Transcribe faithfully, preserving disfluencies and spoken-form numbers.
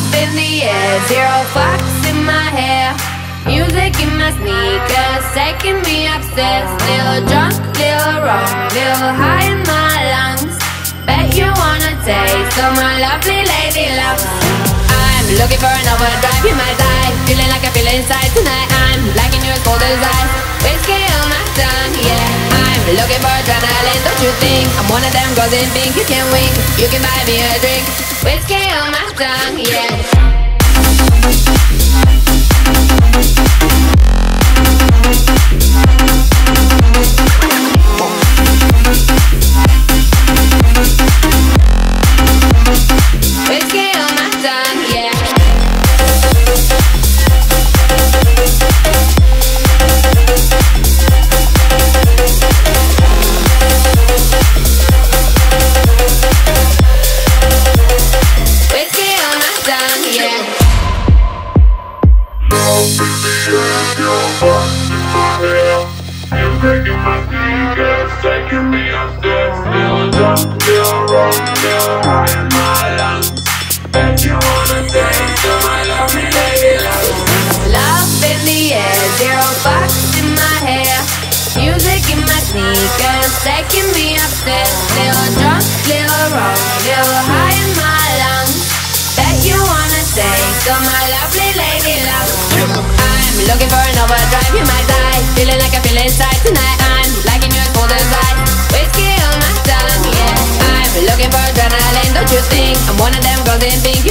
in the air, zero fucks in my hair. Music in my sneakers, taking me upstairs. Little drunk, little wrong, little high in my lungs. Bet you wanna taste of my lovely lady love. I'm looking for an overdrive, you might die. Feeling like I feel inside tonight. I'm liking you as cold as ice. Whiskey on my tongue, yeah. I'm looking for adrenaline, don't you think? I'm one of them girls in pink, you can wink. You can buy me a drink. Whiskey on my tongue, yeah. Whiskey on my tongue, yeah. Whiskey on my tongue, yeah. Music in my sneakers, taking me upstairs. Little drunk, little wrong, little high in my lungs. Bet you wanna taste of my lovely lady love. Love in the air, zero fucks in my hair. Music in my sneakers, taking me upstairs. Little drunk, little wrong, little high in my lungs. Bet you wanna taste of my lovely lady love. I'm looking for an overdrive, you might die. Feeling like I feel inside tonight. I'm liking you as cold as ice. Whiskey on my tongue, yeah. I'm looking for adrenaline, don't you think? I'm one of them girls in pink.